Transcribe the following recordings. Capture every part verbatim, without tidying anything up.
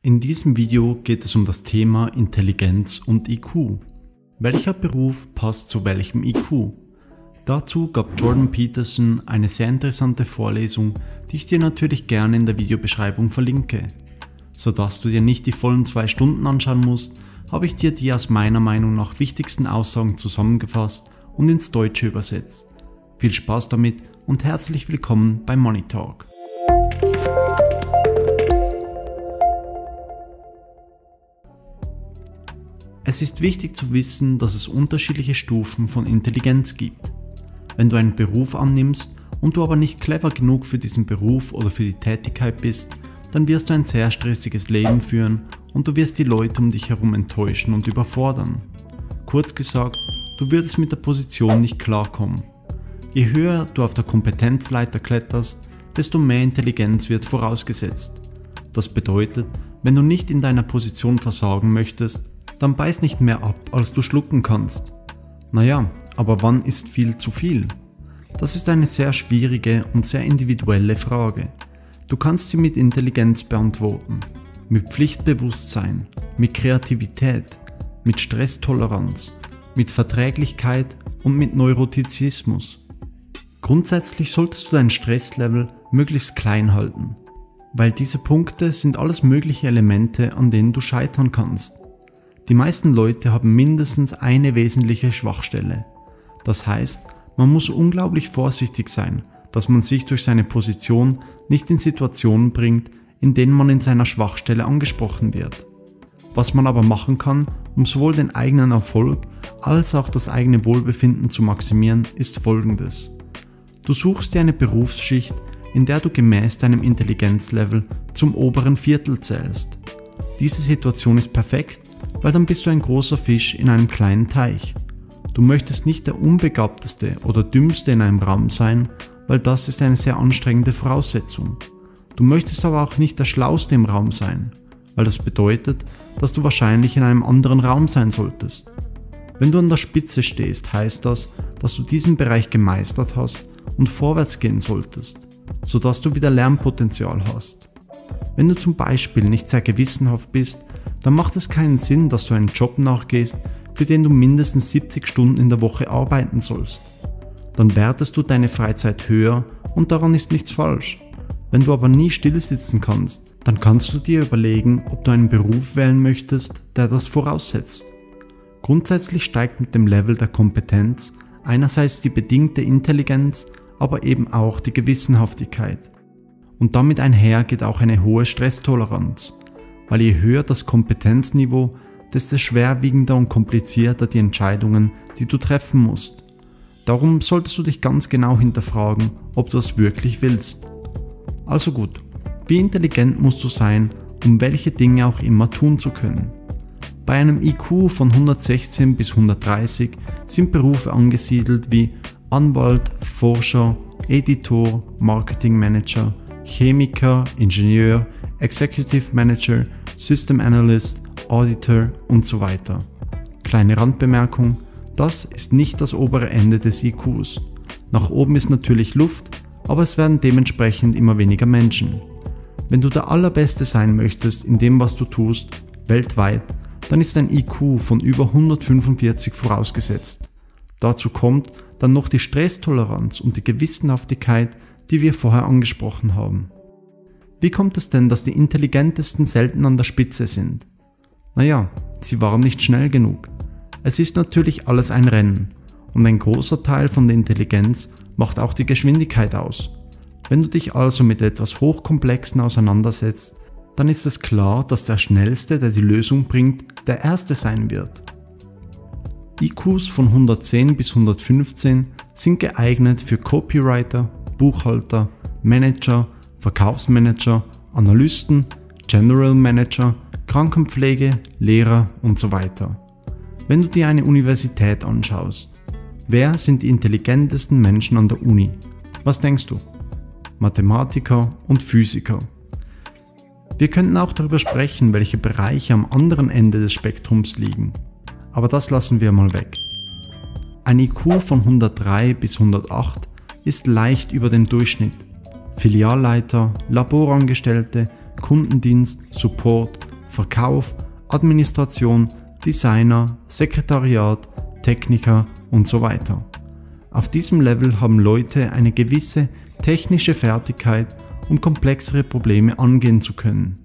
In diesem Video geht es um das Thema Intelligenz und I Q. Welcher Beruf passt zu welchem I Q? Dazu gab Jordan Peterson eine sehr interessante Vorlesung, die ich dir natürlich gerne in der Videobeschreibung verlinke. Sodass du dir nicht die vollen zwei Stunden anschauen musst, habe ich dir die aus meiner Meinung nach wichtigsten Aussagen zusammengefasst und ins Deutsche übersetzt. Viel Spaß damit und herzlich willkommen bei Money Talk. Es ist wichtig zu wissen, dass es unterschiedliche Stufen von Intelligenz gibt. Wenn du einen Beruf annimmst und du aber nicht clever genug für diesen Beruf oder für die Tätigkeit bist, dann wirst du ein sehr stressiges Leben führen und du wirst die Leute um dich herum enttäuschen und überfordern. Kurz gesagt, du würdest mit der Position nicht klarkommen. Je höher du auf der Kompetenzleiter kletterst, desto mehr Intelligenz wird vorausgesetzt. Das bedeutet, wenn du nicht in deiner Position versagen möchtest, dann beiß nicht mehr ab, als du schlucken kannst. Naja, aber wann ist viel zu viel? Das ist eine sehr schwierige und sehr individuelle Frage. Du kannst sie mit Intelligenz beantworten, mit Pflichtbewusstsein, mit Kreativität, mit Stresstoleranz, mit Verträglichkeit und mit Neurotizismus. Grundsätzlich solltest du dein Stresslevel möglichst klein halten, weil diese Punkte sind alles mögliche Elemente, an denen du scheitern kannst. Die meisten Leute haben mindestens eine wesentliche Schwachstelle. Das heißt, man muss unglaublich vorsichtig sein, dass man sich durch seine Position nicht in Situationen bringt, in denen man in seiner Schwachstelle angesprochen wird. Was man aber machen kann, um sowohl den eigenen Erfolg als auch das eigene Wohlbefinden zu maximieren, ist folgendes. Du suchst dir eine Berufsschicht, in der du gemäß deinem Intelligenzlevel zum oberen Viertel zählst. Diese Situation ist perfekt, weil dann bist du ein großer Fisch in einem kleinen Teich. Du möchtest nicht der Unbegabteste oder Dümmste in einem Raum sein, weil das ist eine sehr anstrengende Voraussetzung. Du möchtest aber auch nicht der Schlauste im Raum sein, weil das bedeutet, dass du wahrscheinlich in einem anderen Raum sein solltest. Wenn du an der Spitze stehst, heißt das, dass du diesen Bereich gemeistert hast und vorwärts gehen solltest, sodass du wieder Lernpotenzial hast. Wenn du zum Beispiel nicht sehr gewissenhaft bist, dann macht es keinen Sinn, dass du einen Job nachgehst, für den du mindestens siebzig Stunden in der Woche arbeiten sollst. Dann wertest du deine Freizeit höher und daran ist nichts falsch. Wenn du aber nie stillsitzen kannst, dann kannst du dir überlegen, ob du einen Beruf wählen möchtest, der das voraussetzt. Grundsätzlich steigt mit dem Level der Kompetenz einerseits die bedingte Intelligenz, aber eben auch die Gewissenhaftigkeit. Und damit einher geht auch eine hohe Stresstoleranz, weil je höher das Kompetenzniveau, desto schwerwiegender und komplizierter die Entscheidungen, die du treffen musst. Darum solltest du dich ganz genau hinterfragen, ob du das wirklich willst. Also gut, wie intelligent musst du sein, um welche Dinge auch immer tun zu können? Bei einem I Q von hundertsechzehn bis hundertdreißig sind Berufe angesiedelt wie Anwalt, Forscher, Editor, Marketingmanager, Chemiker, Ingenieur, Executive Manager, System Analyst, Auditor und so weiter. Kleine Randbemerkung, das ist nicht das obere Ende des I Qs. Nach oben ist natürlich Luft, aber es werden dementsprechend immer weniger Menschen. Wenn du der Allerbeste sein möchtest in dem, was du tust, weltweit, dann ist ein I Q von über hundertfünfundvierzig vorausgesetzt. Dazu kommt dann noch die Stresstoleranz und die Gewissenhaftigkeit, die wir vorher angesprochen haben. Wie kommt es denn, dass die Intelligentesten selten an der Spitze sind? Naja, sie waren nicht schnell genug. Es ist natürlich alles ein Rennen und ein großer Teil von der Intelligenz macht auch die Geschwindigkeit aus. Wenn du dich also mit etwas Hochkomplexen auseinandersetzt, dann ist es klar, dass der Schnellste, der die Lösung bringt, der Erste sein wird. I Qs von hundertzehn bis hundertfünfzehn sind geeignet für Copywriter, Buchhalter, Manager, Verkaufsmanager, Analysten, General Manager, Krankenpflege, Lehrer und so weiter. Wenn du dir eine Universität anschaust, wer sind die intelligentesten Menschen an der Uni? Was denkst du? Mathematiker und Physiker. Wir könnten auch darüber sprechen, welche Bereiche am anderen Ende des Spektrums liegen, aber das lassen wir mal weg. Ein I Q von hundertdrei bis hundertacht ist leicht über dem Durchschnitt. Filialleiter, Laborangestellte, Kundendienst, Support Verkauf, Administration, Designer, Sekretariat, Techniker und so weiter. Auf diesem Level haben Leute eine gewisse technische Fertigkeit, um komplexere Probleme angehen zu können.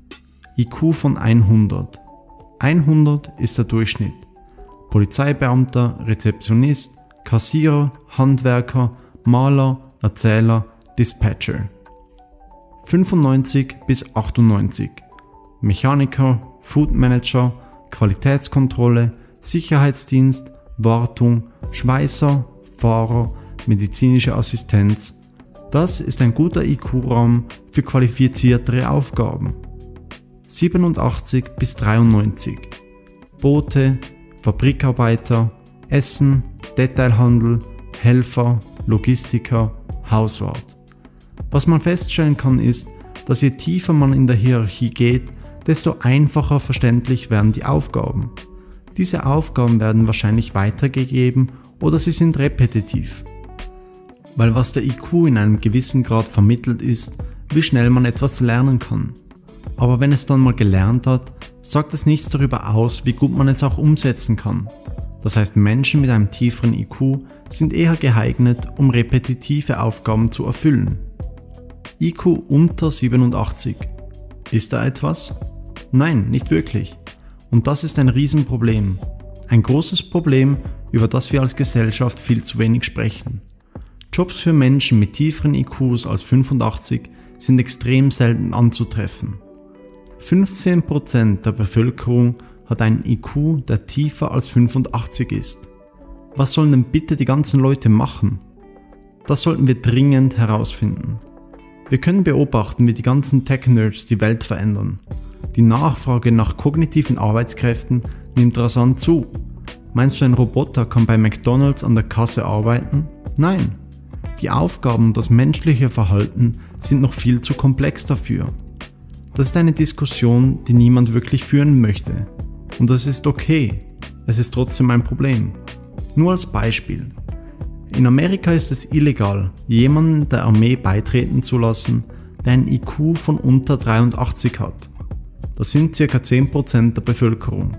I Q von hundert. hundert ist der Durchschnitt. Polizeibeamter, Rezeptionist, Kassierer, Handwerker, Maler, Erzähler, Dispatcher. fünfundneunzig bis achtundneunzig. Mechaniker, Food Manager, Qualitätskontrolle, Sicherheitsdienst, Wartung, Schweißer, Fahrer, medizinische Assistenz. Das ist ein guter I Q-Raum für qualifiziertere Aufgaben. siebenundachtzig bis dreiundneunzig. Boote, Fabrikarbeiter, Essen, Detailhandel, Helfer, Logistiker, Hauswart. Was man feststellen kann ist, dass je tiefer man in der Hierarchie geht, desto einfacher verständlich werden die Aufgaben. Diese Aufgaben werden wahrscheinlich weitergegeben oder sie sind repetitiv. Weil was der I Q in einem gewissen Grad vermittelt ist, wie schnell man etwas lernen kann. Aber wenn es dann mal gelernt hat, sagt es nichts darüber aus, wie gut man es auch umsetzen kann. Das heißt, Menschen mit einem tieferen I Q sind eher geeignet, um repetitive Aufgaben zu erfüllen. I Q unter siebenundachtzig. Ist da etwas? Nein, nicht wirklich. Und das ist ein Riesenproblem. Ein großes Problem, über das wir als Gesellschaft viel zu wenig sprechen. Jobs für Menschen mit tieferen I Qs als fünfundachtzig sind extrem selten anzutreffen. fünfzehn Prozent der Bevölkerung hat einen I Q, der tiefer als fünfundachtzig ist. Was sollen denn bitte die ganzen Leute machen? Das sollten wir dringend herausfinden. Wir können beobachten, wie die ganzen Tech-Nerds die Welt verändern. Die Nachfrage nach kognitiven Arbeitskräften nimmt rasant zu. Meinst du, ein Roboter kann bei McDonald's an der Kasse arbeiten? Nein. Die Aufgaben und das menschliche Verhalten sind noch viel zu komplex dafür. Das ist eine Diskussion, die niemand wirklich führen möchte. Und das ist okay. Es ist trotzdem ein Problem. Nur als Beispiel. In Amerika ist es illegal, jemanden der Armee beitreten zu lassen, der einen I Q von unter dreiundachtzig hat. Das sind ca. zehn Prozent der Bevölkerung.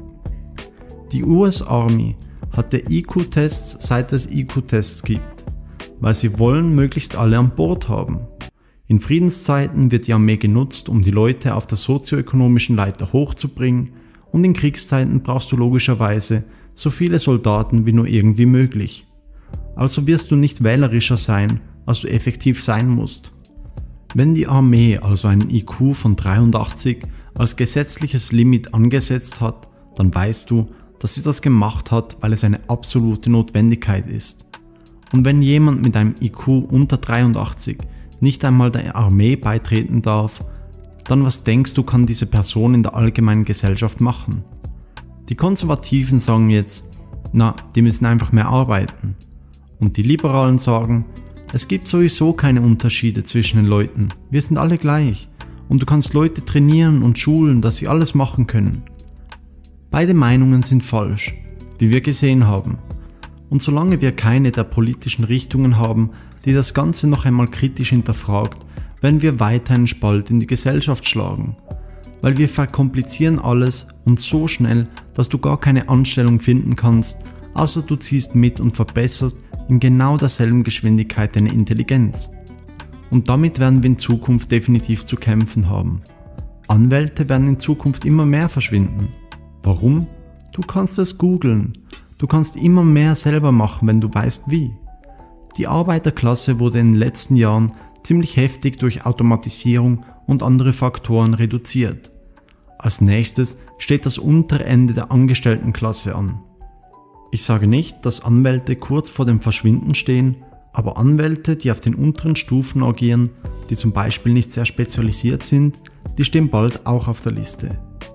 Die U S Army hatte I Q-Tests, seit es I Q-Tests gibt, weil sie wollen möglichst alle an Bord haben. In Friedenszeiten wird die Armee genutzt, um die Leute auf der sozioökonomischen Leiter hochzubringen, und in Kriegszeiten brauchst du logischerweise so viele Soldaten wie nur irgendwie möglich. Also wirst du nicht wählerischer sein, als du effektiv sein musst. Wenn die Armee also einen I Q von dreiundachtzig als gesetzliches Limit angesetzt hat, dann weißt du, dass sie das gemacht hat, weil es eine absolute Notwendigkeit ist. Und wenn jemand mit einem I Q unter dreiundachtzig nicht einmal der Armee beitreten darf, dann was denkst du, kann diese Person in der allgemeinen Gesellschaft machen? Die Konservativen sagen jetzt, na, die müssen einfach mehr arbeiten. Und die Liberalen sagen, es gibt sowieso keine Unterschiede zwischen den Leuten, wir sind alle gleich und du kannst Leute trainieren und schulen, dass sie alles machen können. Beide Meinungen sind falsch, wie wir gesehen haben. Und solange wir keine der politischen Richtungen haben, die das Ganze noch einmal kritisch hinterfragt, werden wir weiter einen Spalt in die Gesellschaft schlagen. Weil wir verkomplizieren alles und so schnell, dass du gar keine Anstellung finden kannst, außer du ziehst mit und verbesserst in genau derselben Geschwindigkeit deine Intelligenz. Und damit werden wir in Zukunft definitiv zu kämpfen haben. Anwälte werden in Zukunft immer mehr verschwinden. Warum? Du kannst es googeln. Du kannst immer mehr selber machen, wenn du weißt wie. Die Arbeiterklasse wurde in den letzten Jahren ziemlich heftig durch Automatisierung und andere Faktoren reduziert. Als nächstes steht das untere Ende der Angestelltenklasse an. Ich sage nicht, dass Anwälte kurz vor dem Verschwinden stehen, aber Anwälte, die auf den unteren Stufen agieren, die zum Beispiel nicht sehr spezialisiert sind, die stehen bald auch auf der Liste.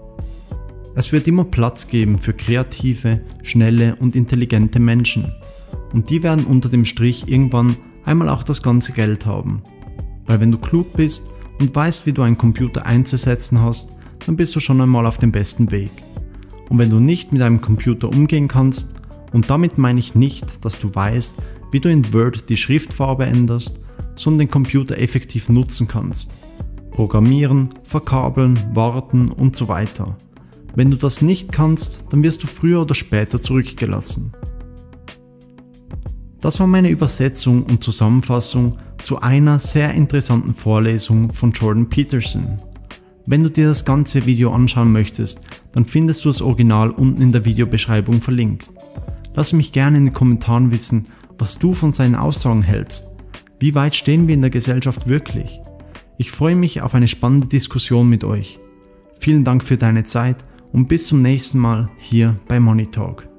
Es wird immer Platz geben für kreative, schnelle und intelligente Menschen. Und die werden unter dem Strich irgendwann einmal auch das ganze Geld haben. Weil wenn du klug bist und weißt, wie du einen Computer einzusetzen hast, dann bist du schon einmal auf dem besten Weg. Und wenn du nicht mit einem Computer umgehen kannst, und damit meine ich nicht, dass du weißt, wie du in Word die Schriftfarbe änderst, sondern den Computer effektiv nutzen kannst, Programmieren, verkabeln, warten und so weiter. Wenn du das nicht kannst, dann wirst du früher oder später zurückgelassen. Das war meine Übersetzung und Zusammenfassung zu einer sehr interessanten Vorlesung von Jordan Peterson. Wenn du dir das ganze Video anschauen möchtest, dann findest du das Original unten in der Videobeschreibung verlinkt. Lass mich gerne in den Kommentaren wissen, was du von seinen Aussagen hältst. Wie weit stehen wir in der Gesellschaft wirklich? Ich freue mich auf eine spannende Diskussion mit euch. Vielen Dank für deine Zeit und bis zum nächsten Mal hier bei Money Talk.